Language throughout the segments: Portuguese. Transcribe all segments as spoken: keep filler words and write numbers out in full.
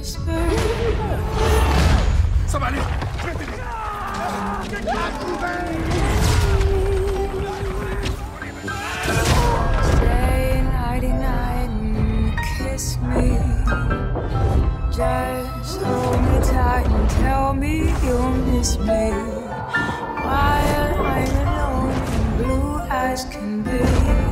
Somebody! Stay nighty-night and kiss me. Just hold me tight and tell me you'll miss me while I'm alone and blue as can be.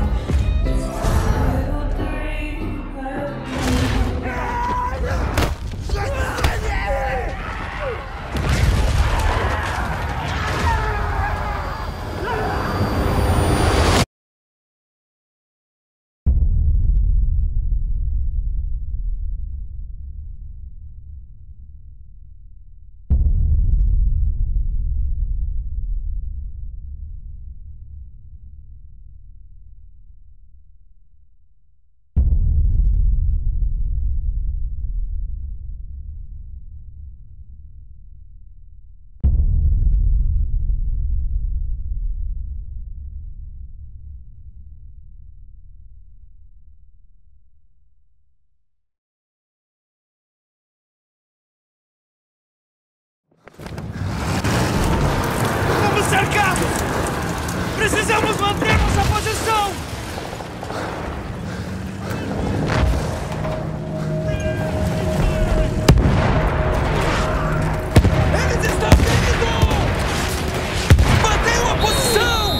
Vamos cercados! Precisamos manter nossa posição! Eles estão vindo! Mantenham a posição!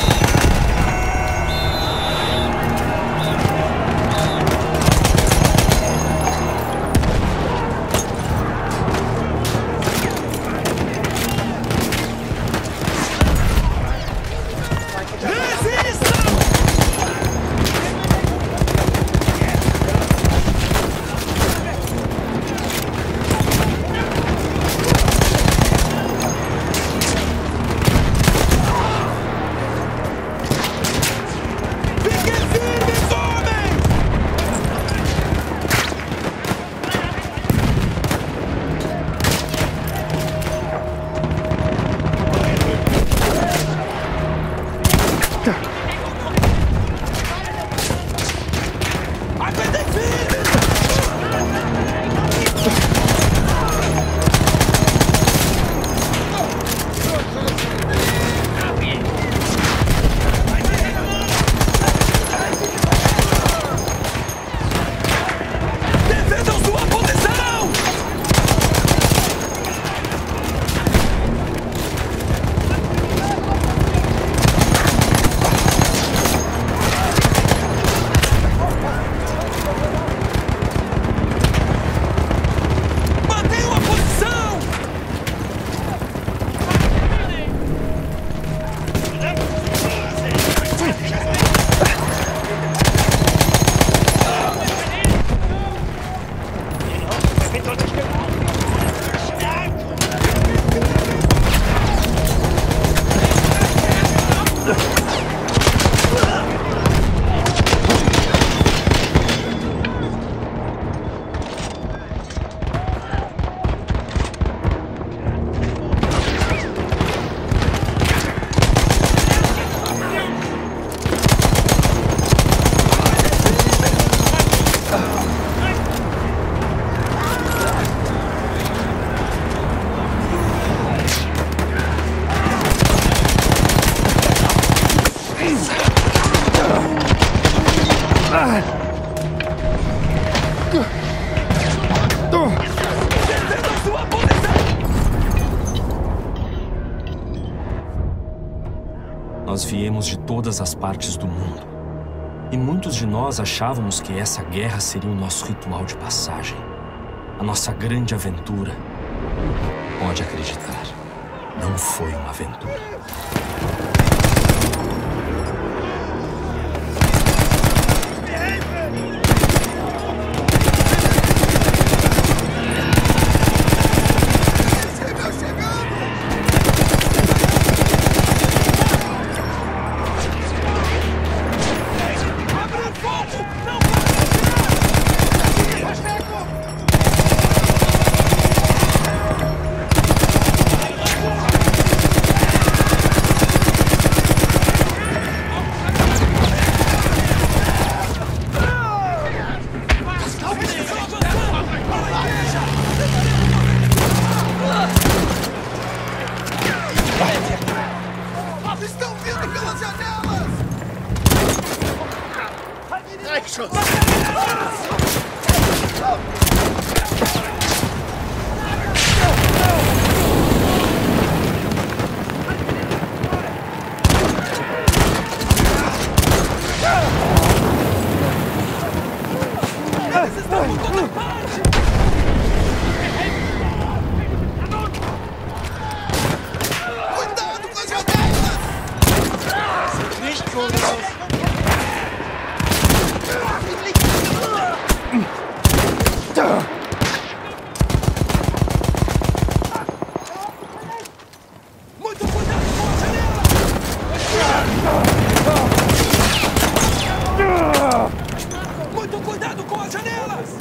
Nós viemos de todas as partes do mundo. E muitos de nós achávamos que essa guerra seria o nosso ritual de passagem. A nossa grande aventura. Pode acreditar, não foi uma aventura. Estão vindo pelas janelas! Action! Eles estão por toda parte! Cuidado com as janelas! Nicht voraus! Muito cuidado com a janela! Muito cuidado com as janelas!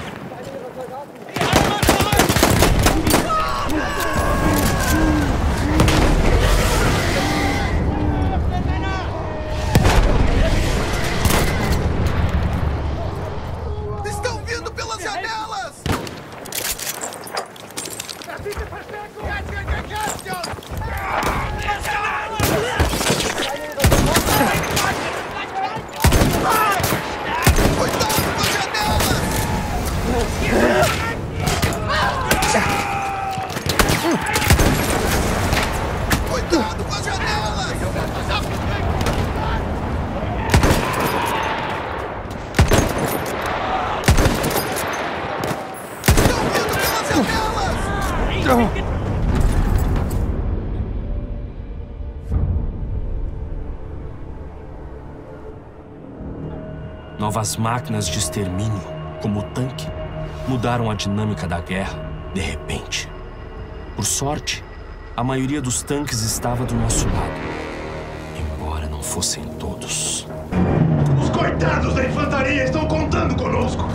Estão vindo pelas janelas! Cuidado com as janelas! Cuidado com as janelas! Estão vindo pelas janelas! Novas máquinas de extermínio, como o tanque, mudaram a dinâmica da guerra de repente. Por sorte, a maioria dos tanques estava do nosso lado, embora não fossem todos. Os coitados da infantaria estão contando conosco!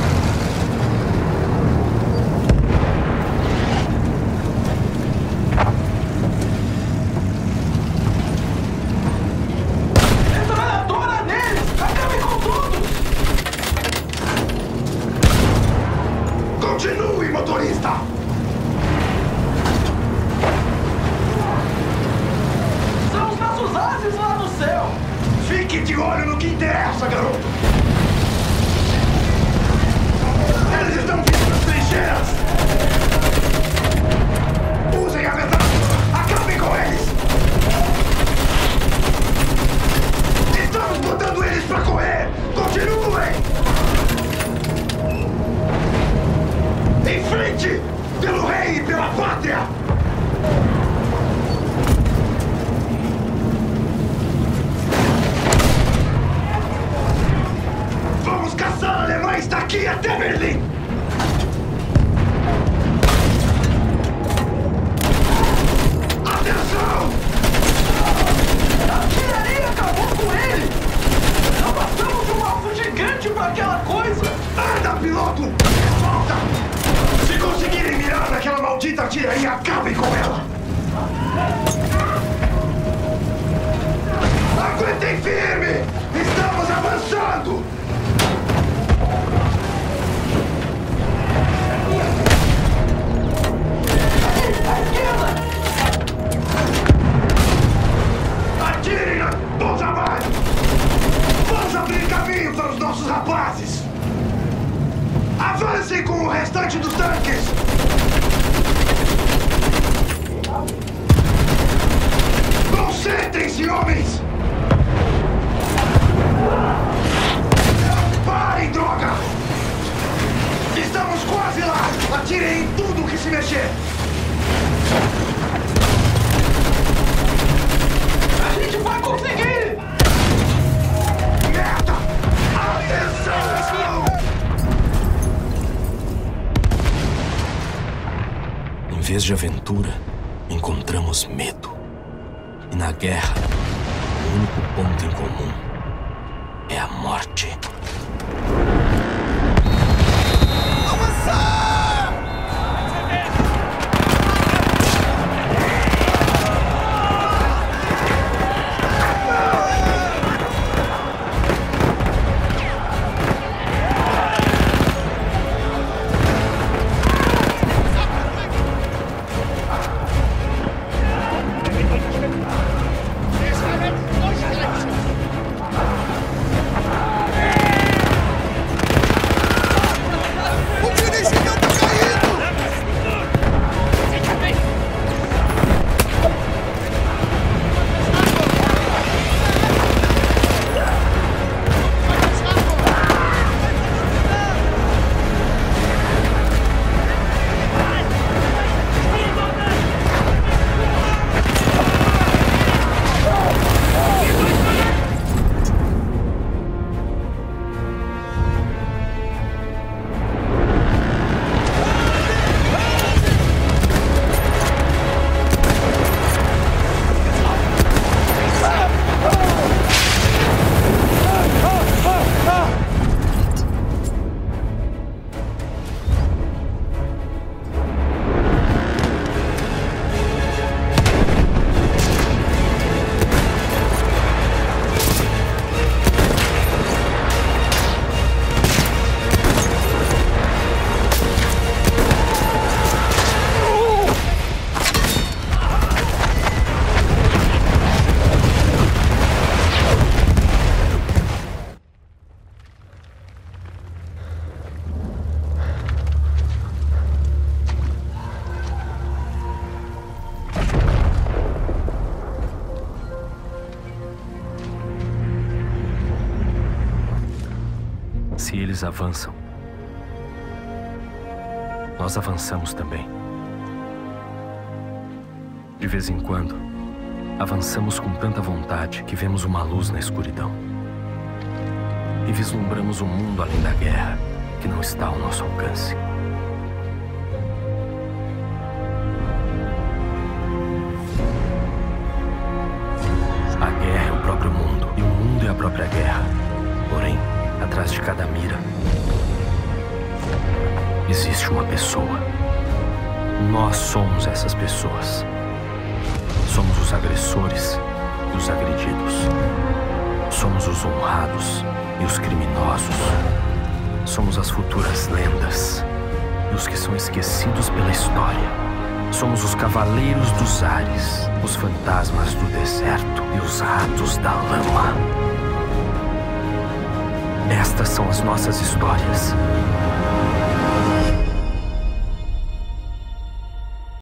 Metralhadora neles! Acabe com tudo! Continue, motorista! São os nossos ases lá no céu! Fique de olho no que interessa, garoto! Eles estão vindo nas trincheiras! Usem a metralhadora! Acabem com eles! Estamos botando eles pra correr! Continuem! Em frente! Pelo rei e pela pátria! Vamos caçar alemães daqui até Berlim! Atenção! A artilharia acabou com ele! Não passamos de um alvo gigante pra aquela coisa! Anda, piloto! Volta! Se conseguirem mirar naquela maldita artilharia, acabem com ela! Aguentem firme! Estamos avançando! À esquerda! Atirem na... Bom trabalho! Vamos abrir caminho para os nossos rapazes! Avancem com o restante dos tanques! Concentrem-se, homens! Parem, droga! Estamos quase lá! Atirem em tudo que se mexer! A gente vai conseguir! Merda! Atenção! Em vez de aventura, encontramos medo. E na guerra, o único ponto em comum é a morte. Avançar! eles avançam, nós avançamos também. De vez em quando, avançamos com tanta vontade que vemos uma luz na escuridão. E vislumbramos um mundo além da guerra que não está ao nosso alcance. A guerra é o próprio mundo e o mundo é a própria guerra. Porém, atrás de cada mira, existe uma pessoa. Nós somos essas pessoas. Somos os agressores e os agredidos. Somos os honrados e os criminosos. Somos as futuras lendas e os que são esquecidos pela história. Somos os cavaleiros dos ares, os fantasmas do deserto e os ratos da lama. Estas são as nossas histórias.